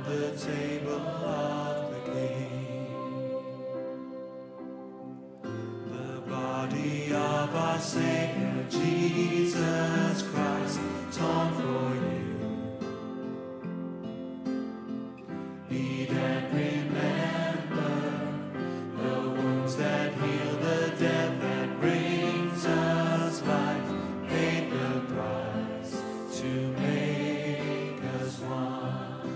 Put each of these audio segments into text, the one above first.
the table of the King. The body of our Savior Jesus Christ, torn for you. Eat and remember the wounds that heal, the death that brings us life, paid the price to make us one.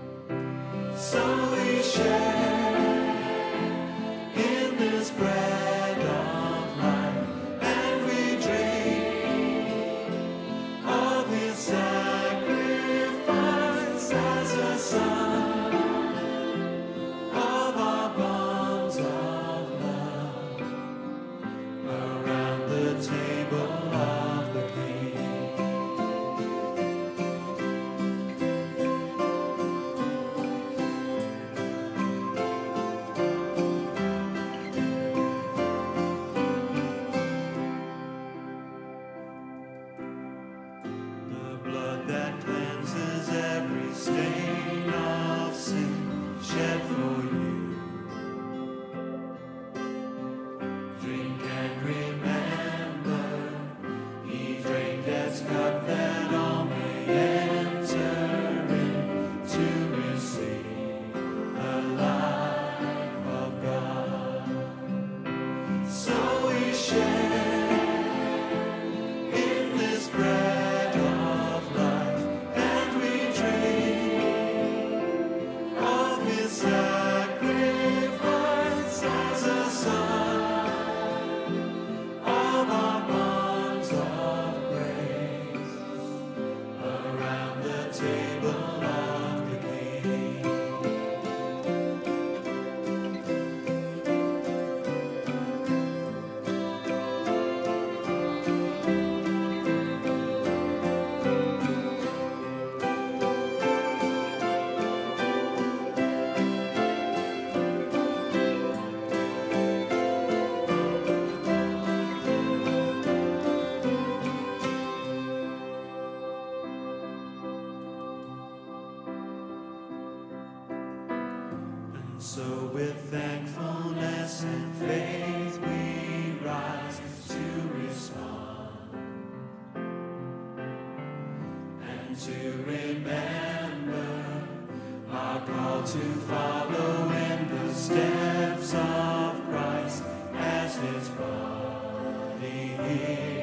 So we share in this bread of life, and we drink of His sacrifice as a sign of our bonds of love around the table of the King. The blood that cleanses every stain of sin shed for you. Drink and remember, He drank Death's cup that all may enter in to receive the life of God. So we share in this bread of life, and we drink of His sacrifice as a sign of our bonds of grace around the table of the King. And so with thankfulness and faith we rise to respond and to remember our call to follow in the steps of Christ as His body is.